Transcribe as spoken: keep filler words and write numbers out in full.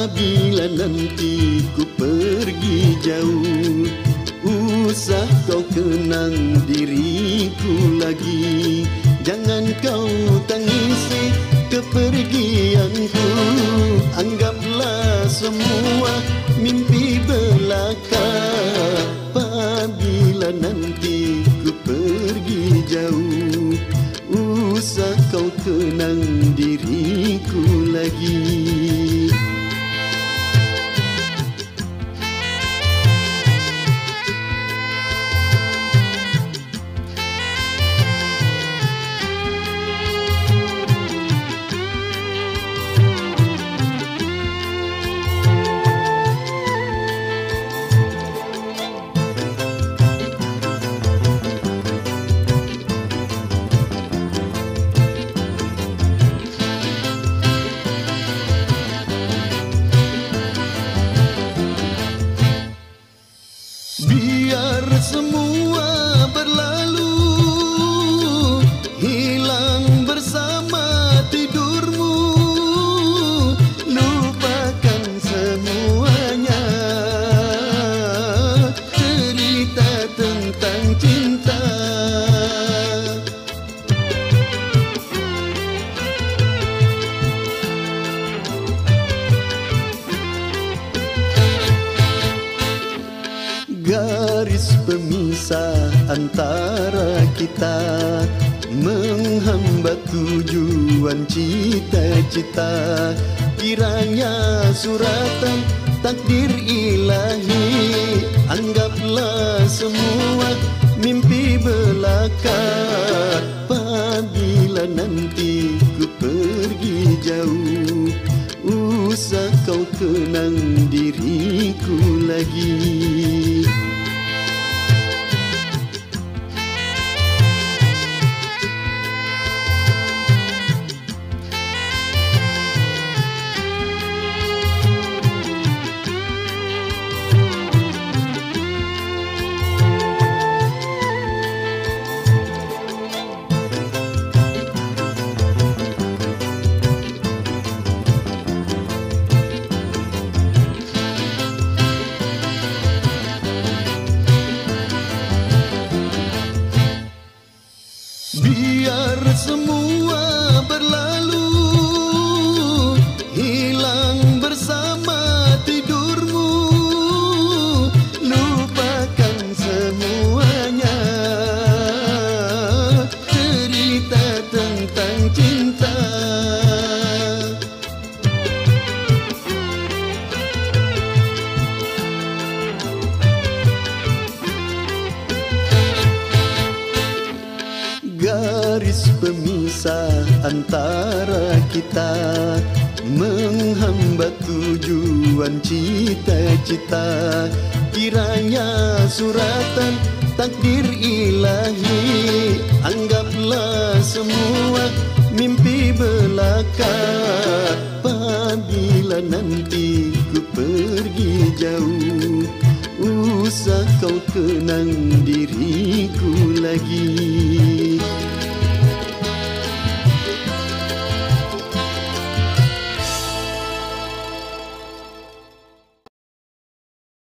Apabila nanti ku pergi jauh, usah kau kenang diriku lagi. Jangan kau tangisi kepergianku, anggaplah semua mimpi belaka. Apabila nanti ku pergi jauh, usah kau kenang diriku lagi. Biar semua berlalu, hilang bersama tidurmu. Lupakan semuanya, cerita tentang cinta. Garis pemisah antara kita menghambat tujuan cita-cita. Kiranya suratan takdir ilahi, anggaplah semua mimpi belaka. Apabila nanti ku pergi jauh, usah kau kenang diriku lagi. Biar semua berlalu, hilang bersama tidurmu. Lupakan semuanya, cerita tentang cinta. Garis pemisah antara kita menghambat tujuan cita-cita. Kiranya suratan takdir ilahi, anggaplah semua mimpi belaka. Apabila nanti ku pergi jauh, usah kau kenang diriku lagi.